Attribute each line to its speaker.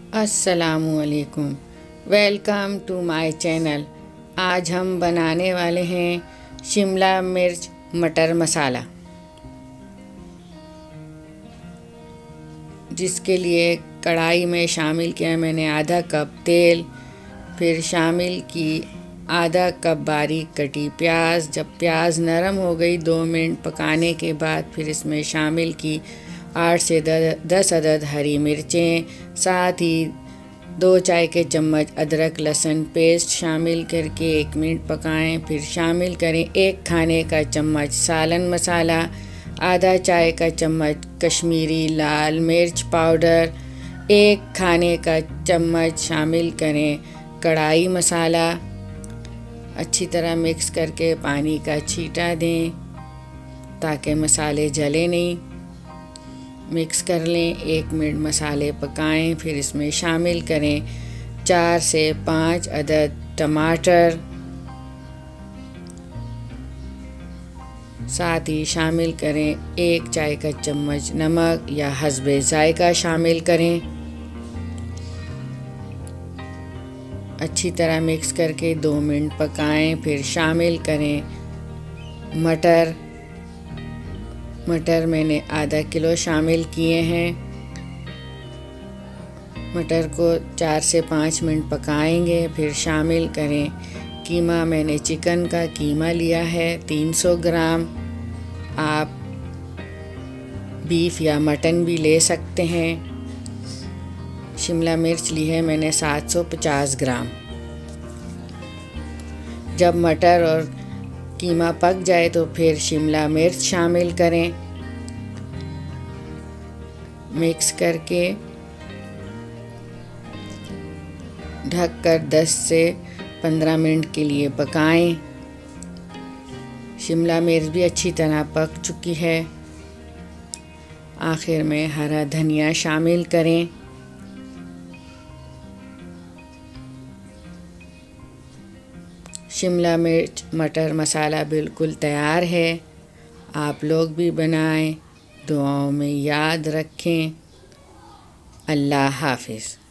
Speaker 1: अस्सलामुअलैकुम। Welcome to my channel. आज हम बनाने वाले हैं शिमला मिर्च मटर मसाला, जिसके लिए कढ़ाई में शामिल किया मैंने आधा कप तेल, फिर शामिल की आधा कप बारीक कटी प्याज। जब प्याज नरम हो गई 2 मिनट पकाने के बाद फिर इसमें शामिल की 8 से 10 अदद हरी मिर्चें, साथ ही 2 चाय के चम्मच अदरक लहसुन पेस्ट शामिल करके 1 मिनट पकाएं। फिर शामिल करें 1 खाने का चम्मच सालन मसाला, आधा चाय का चम्मच कश्मीरी लाल मिर्च पाउडर, 1 खाने का चम्मच शामिल करें कढ़ाई मसाला। अच्छी तरह मिक्स करके पानी का छींटा दें ताकि मसाले जले नहीं। मिक्स कर लें, 1 मिनट मसाले पकाएं। फिर इसमें शामिल करें 4 से 5 अदद टमाटर, साथ ही शामिल करें 1 चाय का चम्मच नमक या हस्बे जायका शामिल करें। अच्छी तरह मिक्स करके 2 मिनट पकाएं। फिर शामिल करें मटर मैंने आधा किलो शामिल किए हैं। मटर को 4 से 5 मिनट पकाएंगे। फिर शामिल करें कीमा, मैंने चिकन का कीमा लिया है 300 ग्राम। आप बीफ या मटन भी ले सकते हैं। शिमला मिर्च ली है मैंने 750 ग्राम। जब मटर और कीमा पक जाए तो फिर शिमला मिर्च शामिल करें। मिक्स करके ढककर 10 से 15 मिनट के लिए पकाएं। शिमला मिर्च भी अच्छी तरह पक चुकी है। आखिर में हरा धनिया शामिल करें। शिमला मिर्च मटर मसाला बिल्कुल तैयार है। आप लोग भी बनाएं, दुआओं में याद रखें। अल्लाह हाफ़िज़।